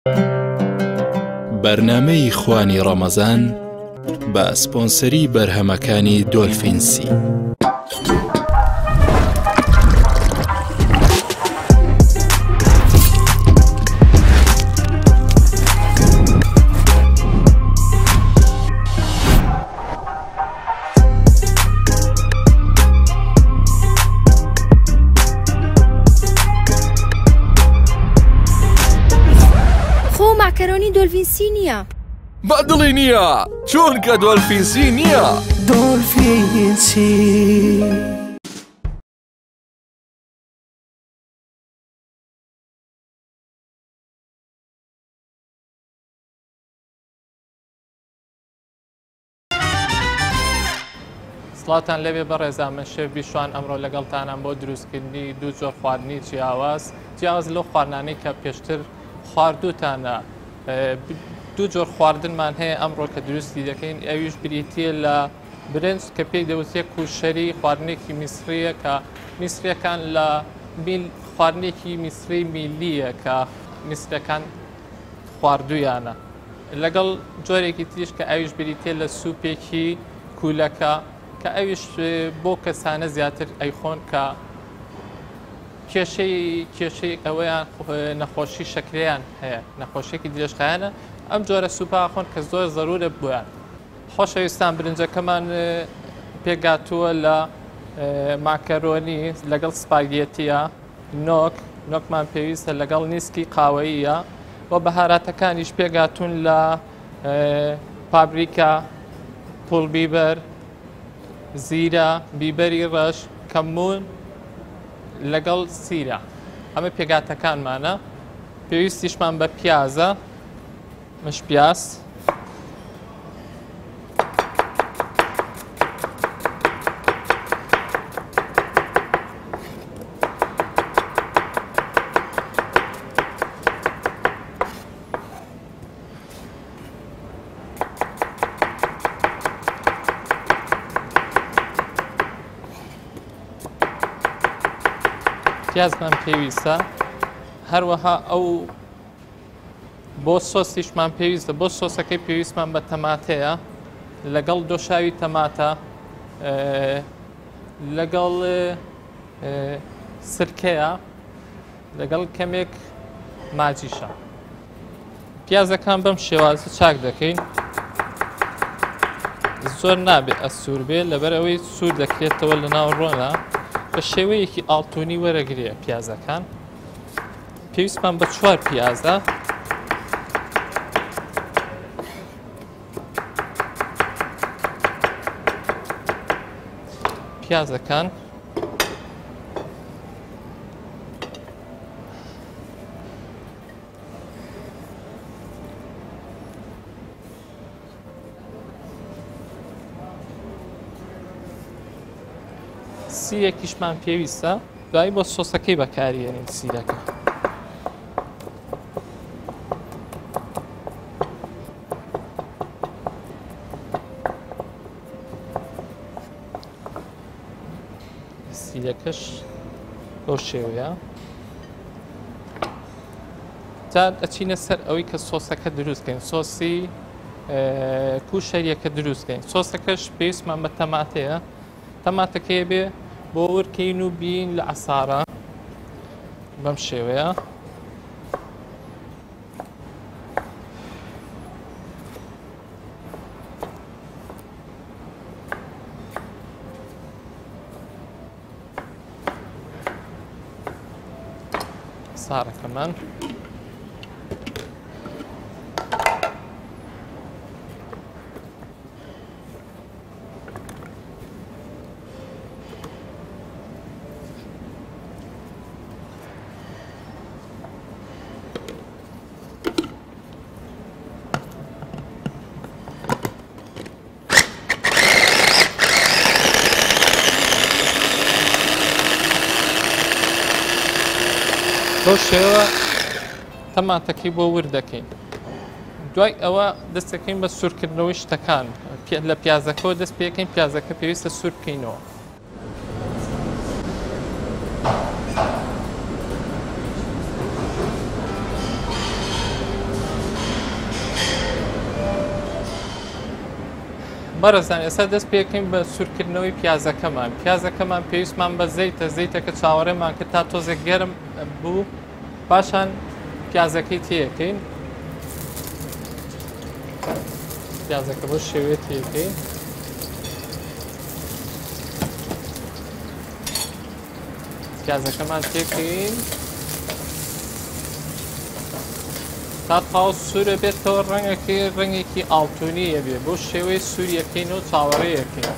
بەرنامەی خوانی ڕەمەزان بە سپۆنسەری بەرهەمەکانی دۆلفینسی. ماکەرۆنی دۆلفینسی نییە. بەدڵی نییە چونکە دۆلفینسی نییە. دۆلفینسی سڵاتان لەوێ بەڕێزان، من شێوی شوان ئەمڕۆ لەگەڵتانم بۆ دروستکردنی دوو جۆر خواردنی جیاواز لەو خواردنانەی کە پێشتر خواردووتانە. دوو جۆر خواردنمان هەیە ئەمڕۆ کە دروستی دەکەین، ئەویش بریتیە لە برنج کە پێی دەوتێت کوشەری خواردنێکی میسریە کە میسریەکان لە خواردنێکی میسری میلیە کە میسرەکان خواردویانە، لەگەڵ جۆرێکی تریش کە ئەویش بریتێ لە سوپێکی کولەکە کە ئەویش بۆ کەسانە زیاتر ئەیخۆن کە کێشەی ئەوەیان نەخۆشی شەکرەیان هەیە، نەخۆشیێکی درێژخایانە، ئەم جۆرە سوپا خۆن کە زۆر زەرورە بۆیان. خۆشەویستان، برنجەکەمان پێگاتووە لە ماکەرۆنی لەگەڵ سپاگێتیە، نۆکمان پێویستە لەگەڵ نیسکی قاوەییە و بەهاراتەکانیش پێگاتون لە پابریکا، پوڵبیبەر، زیرە، بیبەری ڕەش، کەمون لەگەڵ سیرە. ئەمە پێگاتەکانمانە. پێویستیشمان بە پیازە، مش پیاز، پیازمان پێویستە. هەروەها ئەو بۆ سۆسیشمان پێویستە. بۆ سۆسەکەی پێویستمان بە تەماتەیە، لەگەڵ دۆشاوی تەماتە، لەگەڵ سرکەیە، لەگەڵ کەمێک ماجیشە. پیازەکان بەم شێوازە چاک دەکەین، زۆر نابێت ئەسوور بێت لەبەرەوەی سوور دەکرێتەوە لە ناو ڕۆنە، بە شێوەیەکی ئاڵتونی وەرەگرێ پیازەکان. پێویستمان بە 4 پیازە، پیازەکان سیرێکیشمان پێویستە، دوایی بۆ سۆسەکەی بەکارهێنین سیرەکە. سیرەکەش بۆ شێوەیە جا ئەچینە سەر ئەوەی کە سۆسەکە دروستکەین، سۆسی کوشەریەکە دروستکەین. سۆسەکەش پێویستمان بە تەماتەیە، تەماتەکەیە بێ بۆ ورکەین و بین لە عەسارە بەم شێوەیە. عەسارەکەمان بۆ شێوە تەماتەکەی بۆ ور دەکەین. دوای ئەوە دەستەکەین بە سوورکردنەوەی شتەکان. لە پیازەکەەوە دەست پێکەین، پیازەکە پێویستە سوور بکەینەوە. بەڕێزان ئێستا دەست پێکەین بە سوورکردنەوەی پیازەکەمان. پیازەکەمان پێویستمان بە زەیتەکە چاوەڕێمان کرد تا تۆزێک گەرم بوو، پاشان پیازەکەی تێیەکەین. پیازەکە بۆ شێوێت تێیەکەین. پیازەکەمان تێکەین تا تاو سوورە بێتەوە ڕەنگێکی ئاڵتونیە بێ، بۆ شێوەی سووریەکەین و چاوەڕێیەکەین.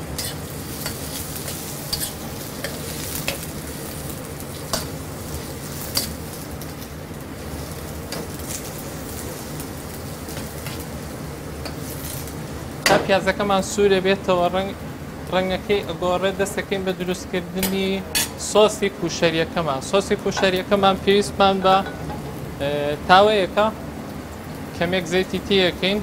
تا پیازەکەمان سوورە بێتەوە ڕەنگەکەی ئەگۆڕێ دەستەکەین بە دروستکردنی سۆسی کوشەریەکەمان. سۆسی کوشەریەکەمان پێویستمان بە تاوەیەکە کەمێک زەیتی تێیەکەین،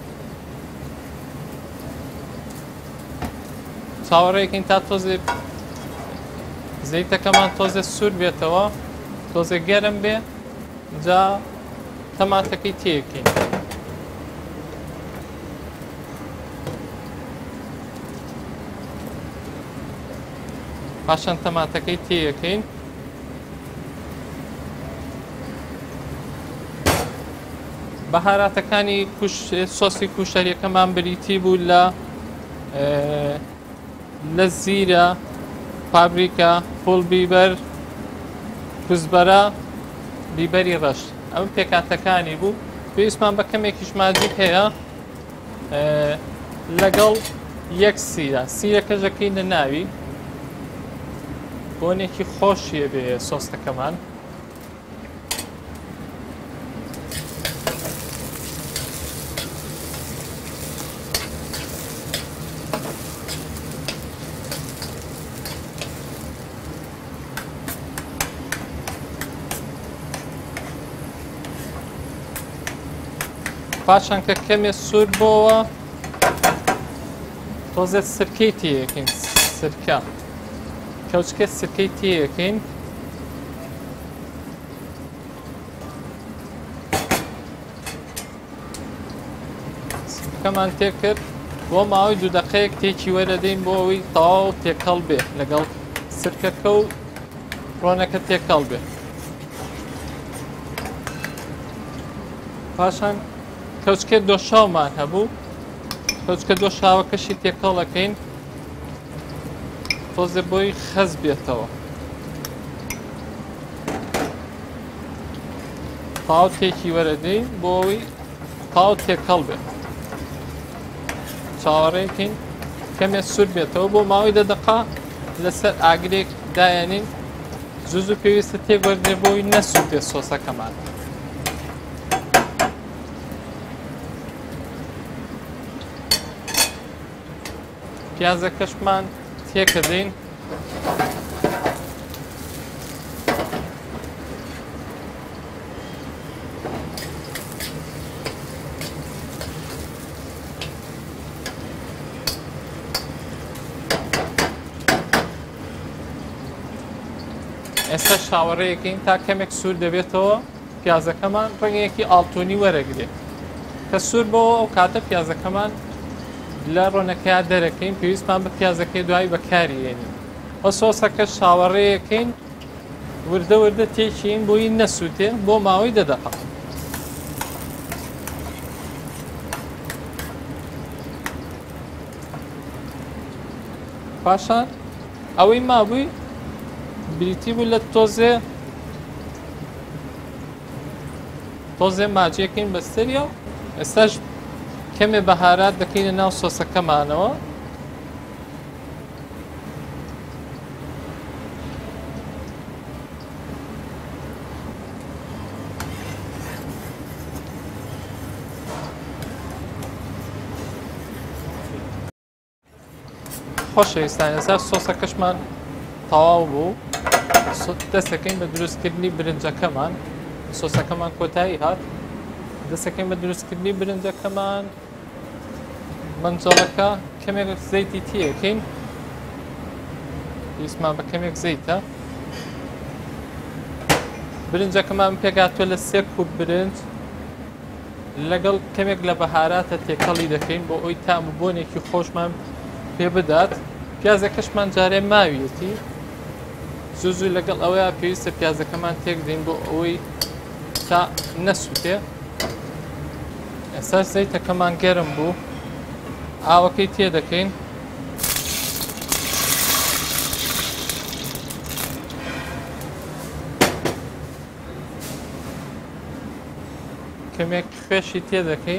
چاوەڕێیەکەین تا تۆزێ زەیتەکەمان تۆزێ سوور بێتەوە، تۆزێ گەرم بێ، جا تەماتەکەی تێیەکەین. پاشان تەماتەکەی تێیەکەین. بەهاراتەکانی سۆسی کوشەریەکەمان بریتی بوو لە زیرە، پابریکا، پۆڵ بیبەر، کوزبەرە، بیبەری ڕەش. ئەمە پێکاتەکانی بوو. پێویستمان بە کەمێکیش ماجیک هەیە لەگەڵ یەک سیرە. سیرەکە ژەکەینە ناوی بۆنێکی خۆشیە بێ سۆستەکەمان. پاشان کە کەمێ سوور بۆەوە تۆزێ سرکەی تێیەکەین. سرکە کەوچکە سرکەی تێیەکەین. سرکەمان تێ کرد، بۆ ماوەی 2 دقەیەک تێکی وەرەدەین بۆ ئەوەی تەواو تێکەڵ بێ، لەگەڵ سرکەکە و ڕۆنەکە تێکەڵ بێ. پاشان کەوچکە دۆشاومان هەبوو، کەوچکە دۆشاوەکەشی تێکەڵەکەین تۆزێ بۆی خەز بێتەوە. تاو تێکی وەرەدەین بۆ ئەوەی تاو تێکەڵ بێت. چاوەڕێکین کەمێ سوور بێتەوە بۆ ماوەی 10 دقە لەسەر ئاگرێک دایەنین. زوو پێویستە تێگوەردێ بۆی نەسووتێ سۆسەکەمان. پیازەکەشمان تێکەدەین. ئێستا شاوەڕێیەکەین تا کەمێک سوور دەبێتەوە پیازەکەمان ڕەنگێکی ئاڵتونی وەرەگرێت. کە سوور بۆەوە ئەو کاتە پیازەکەمان لە ڕۆنەکەیا دەرەکەین. پێویستمان بە پیازەکەی دوایی بەکارهێنین. ئەو سۆسەکە شاوەڕێیەکەین، وردە وردە تێکین بۆی نەسووتێ بۆ ماوەی 10 دقە. پاشان ئەوەی مابووی بریتی بوو لە تۆزێ ماجیەکەین بەستەریە. ئێستاش کەمێ بەهارات دەکەینە ناو سۆسەکەمانەوە. خۆشەویستان، ئێستا سۆسەکەشمان تەواو بوو. دەستەکەین بە دروستکردنی برنجەکەمان. سۆسەکەمان کۆتایی هات. دەستەکەین بە دروستکردنی برنجەکەمان. منجەڵەکە کەمێک زەیتی تێیەکەین. پێویستمان بە کەمێک زەیتە. برنجەکەمان پێگاتوە لە 3 کوب برنج. لەگەڵ کەمێک لە بەهاراتە تێکەڵی دەکەین بۆ ئەوی تام و بۆنێکی خۆشمان پێ بدات. پیازەکەشمان جارێ ماویەتی زوو لەگەڵ ئەوەیە پێویستە پیازەکەمان تێک دەین بۆ ئەوەی تا نەسووتێ. ئێستا زەیتەکەمان گەرم بوو، ئاوەکەی تێ دەکەین. کەمێک خوێشی تێ دەکەین.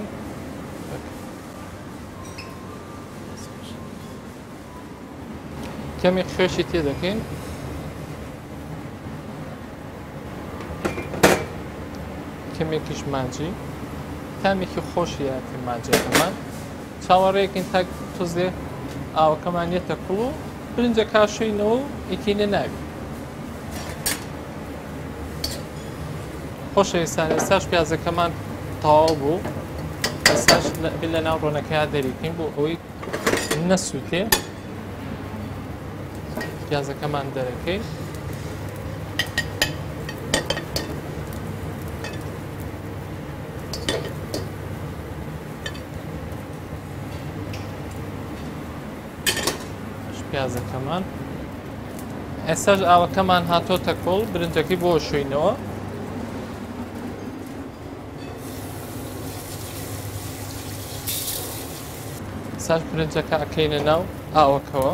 کەمێک خوێشی تێ دەکەین. کەمێکیش ماجی، تامێکی خۆشیەتی ماجەکەمان. چاوەڕێیەکین تا تۆزێ ئاوەکەمان یێتە کوڵ و برنجە کاشوینەوە و ئیکینە ناوی. خۆشەویستان، ئێستاش پیازەکەمان تەواو بوو. ئێستاش لە ناو ڕۆنەکەیا دەریکەین بۆ ئەوەی نەسووتێ. پیازەکەمان دەرەکەین. پیازەکەمان ئێستاش ئاوەکەمان هاتۆتە کۆڵ، برنجەکەی بۆ شوینەوە. ئێستاش برنجەکە ئەکەینە ناو ئاوەکەوە.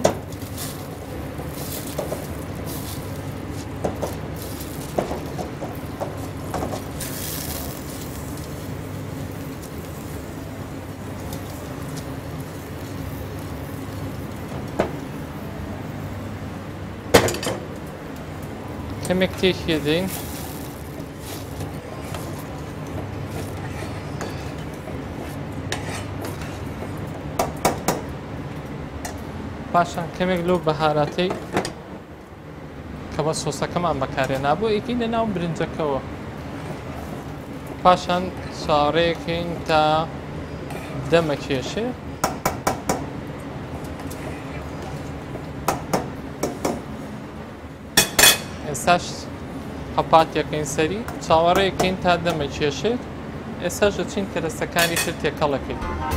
کەمێک تێکی دەین. پاشان کەمێک لەو بەهاراتەی کە بە سۆسەکەمان بەکارهێنا بۆ ئیکینە ناو برنجەکەوە. پاشان چاڕێکین تا دەمەکێشێ. ئێستاش قەپاتیەکەین سەری، چاوەڕێیەکەین تا دەمەکێشێت. ئێستاش دەچین کەرەستەکانی تر تێکەڵەکەین.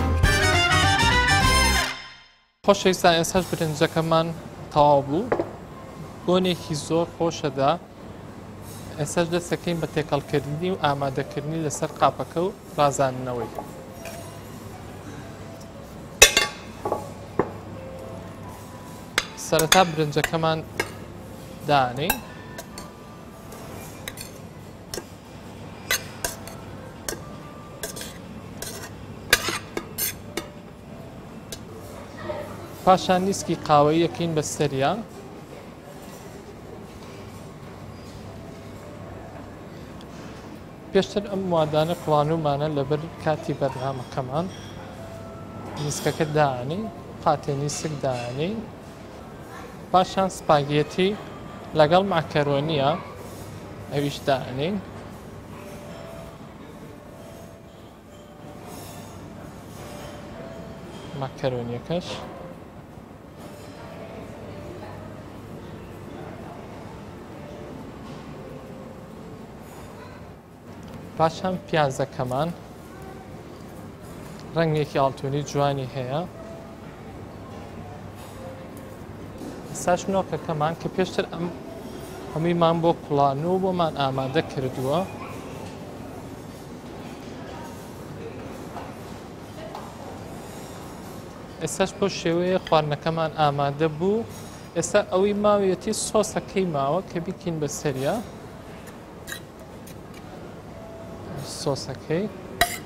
خۆشەویستان، ئێستاش برنجەکەمان تەواو بوو، بۆنێکی زۆر خۆشەدا. ئێستاش دەستەکەین بە تێکەڵکردنی و ئامادەکردنی لەسەر قاپەکە و ڕازاندنەوەی. سەرەتا برنجەکەمان دانەین. پاشان نیسکی قاوەیی یەکەین بەسەریا. پێشتر ئەم وادانە پڵانومانە لەبەر کاتی بەرنامەکەمان. نیسکەکە دانەی، قاتێ نیسک دانەی. پاشان سپاگێتی لەگەڵ ماکەرۆنیە، ئەویش دانەین. ماکەرۆنیەکەش پاشان پیازەکەمان ڕەنگێکی ئاڵتوونی جوانی هەیە. ئێستاش نۆکەکەمان کە پێشتر ئەم هەموویمان بۆ کوڵانوە و بۆمان ئامادە کردووە. ئێستاش بۆ شێوەیە خواردنەکەمان ئامادە بوو. ئێستا ئەوەی ماوەتی سۆسەکەی ماوە کە بیکەین بەسەریا. سۆسەکەی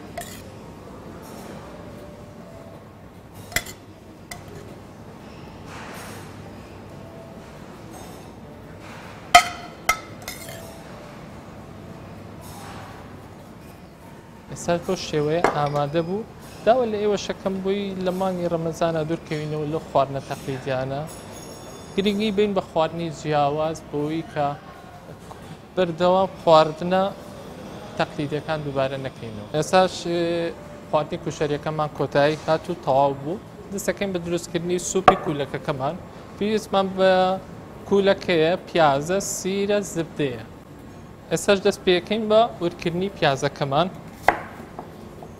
ئێستا بۆ شێوەیە ئامادە بوو. داوە لە ئێوە شەکەم بووی لە مانگی ڕەمەزانە دوورکەوینەوە لە خواردنە تەقلیدیانە. گرنگی بین بە خواردنی جیاواز بۆی کە بەردەوام خواردنە تەقلیدیەکان دووبارە نەکەینەوە. ئێستاش خواردنی کوشەریەکەمان کۆتایی هات و تەواو بوو. دەستەکەین بە دروستکردنی سوپی کولەکەکەمان. پێویستمان بە کولەکەیە، پیازە، سیرە، زبدەیە. ئێستاش دەست پێەکەین بە ورکردنی پیازەکەمان.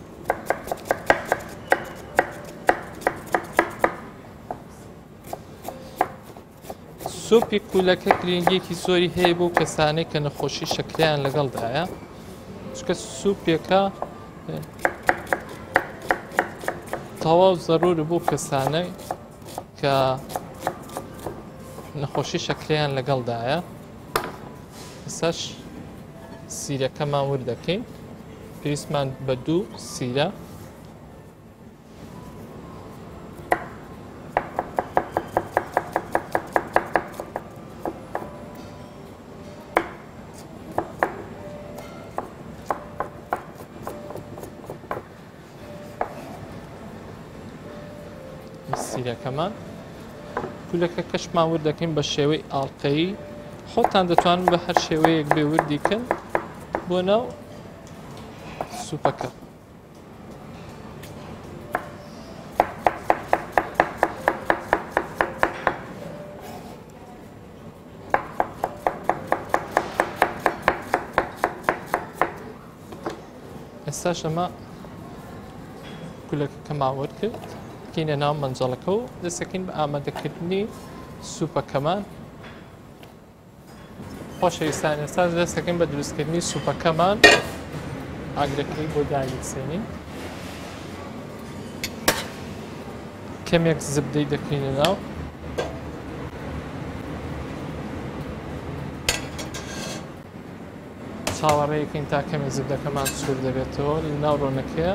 سوپی کولەکە گرنگیەکی زۆری هەیە بۆ کەسانەی کە نەخۆشی شەکریان لەگەڵدایە چکە سوپێکە تەواو زەرورە بۆ کەسانەی کە نەخۆشی شەکریان لەگەڵدایە ئێستاش سیرەکەمان وردەکەین پێویستمان بە 2 سیرە سیرەکەمان کولەکە کەشمان وردەکەین بە شێوەی ئاڵقەیی خۆتان دەتوانن بە هەر شێوەیەک بێ وردیکەن بۆ ناو سوپەکە ئێستاش ئەمە کولەکەکەمان وەرد کرد کینە ناو مەنجەڵەکە و دەستەکەین بە ئامادەکردنی سوپەکەمان خۆشەویستان ئێستا دەستەکەین بە دروستکردنی سوپەکەمان ئاگرەکەی بۆ دایکسێنین کەمێک زبدەی دەکەینە ناو چاوەڕێیەکەین تا کەمێک زبدەکەمان سوور دەبێتەوە لە ناو ڕۆنەکەیە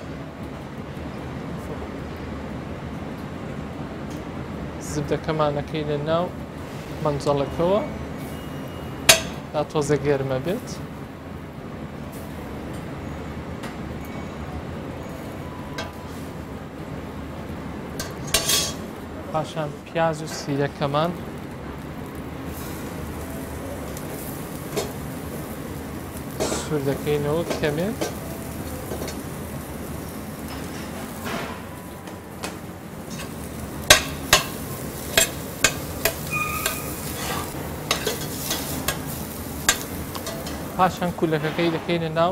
زبدەکەمانەکەی لە ناو مەنجەڵەکەوە تا تۆزە گێرمە بێت پاشان پیاز و سیرەکەمان سوور دەکەینەوە کەمێک پاشان کولەکەکەی دەکەینە ناو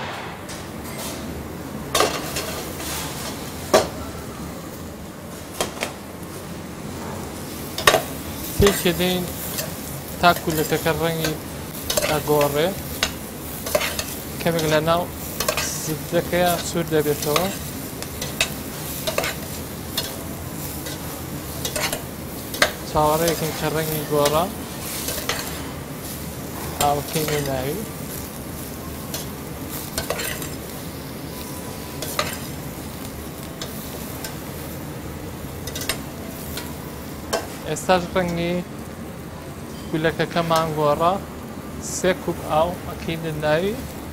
تێکێ دەین تا کولەکەکە ڕەنگی ئەگۆڕێ کەمێک لە ناو زبدەکەیە سوور دەبێتەوە چاوەڕێیەکەین کە ڕەنگی گۆڕە ئاوەکەینە ناوی ئێستاش ڕەنگی کولەکەکەمان گۆڕە 3 کوب ئاو ئەکەینە ناوی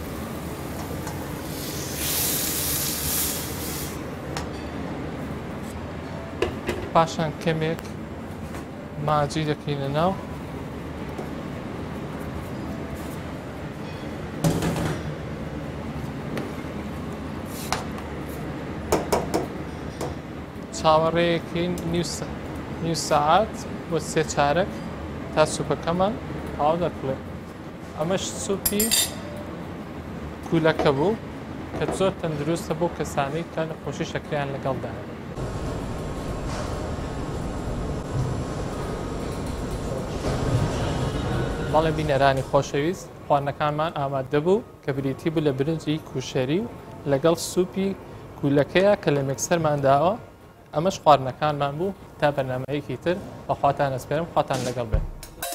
پاشان کەمێک ماجی دەکەینە ناو چاوەڕێیەکەین نیو سەعات بۆ 3 چارەک تا سوپەکەمان تەواو دەکڵێت ئەمەش سوپی کولەکە بوو کە زۆر تەندروستە بۆ کەسانەی کە نەخۆشی شەکریان لەگەڵدایە بەڵێ بینەرانی خۆشەویست خواردنەکانمان ئامادە بوو کە بریتی بوو لە برنجی کوشەری و لەگەڵ سوپی کولەکەیە کە لە مێکسەرمان داوە ئەمەش خواردنەکانمان بوو تا بەرنامەیەکی تر بەخواتان ئەسپێرم خواتان لەگەڵ بێت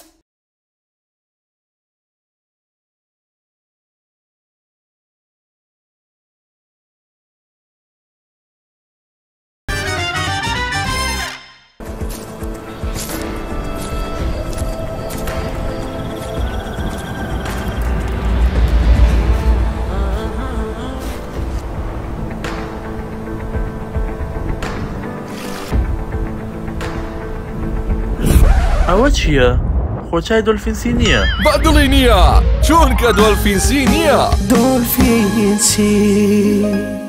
ئەوە چییە؟ خۆچای دۆلفینسی نییە؟ بەدڵی نییە چونکە دۆلفینسی نییە دۆلفینسی